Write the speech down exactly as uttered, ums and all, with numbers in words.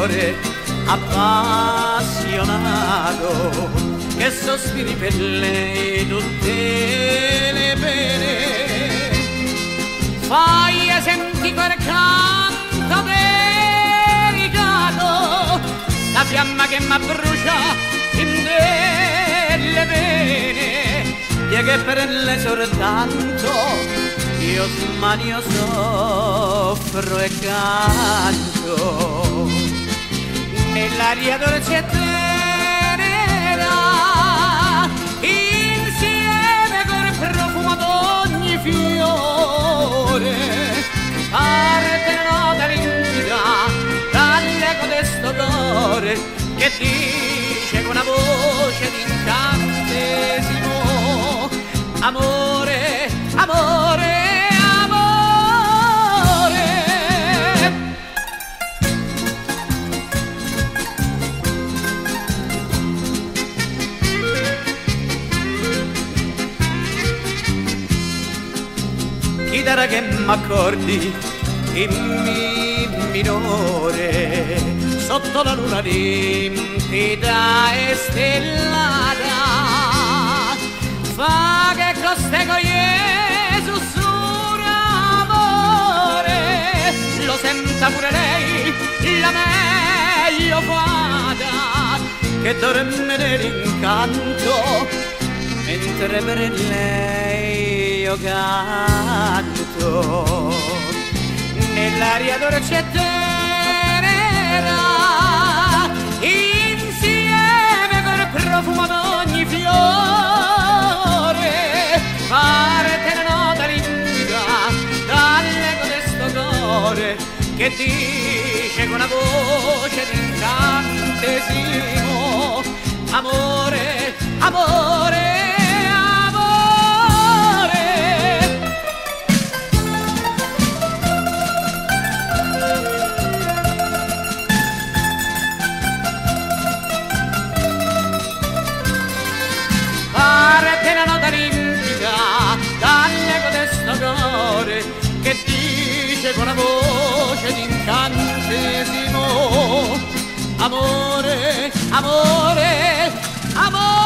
cuore appassionato che sospiri per lei tutte le pene. Fai senti quel canto delicato, la fiamma che m'abbrucia in delle vene, e che per lei soltanto io smanio, soffro e canto. Nell'aria dolce e tenera, insieme col profumo d'ogni fiore, parte la nota limpida dall'eco d'esto cuore che dice con una voce d'incantesimo: amore, amore, amore. Chitarra che m'accordi in mi minore, sotto la luna limpida e stellata, fa che coste con sussurra amore, lo senta pure lei, la meglio fata, che dorme nell'incanto, mentre per lei io canto. Nell'aria dolce e tenera, insieme col profumo d'ogni fiore, parte la nota limpida dall'eco d'esto cuore che dice con una voce d'incantesimo: amore, amore, che dice con una voce d'incantesimo: amore, amore, amore.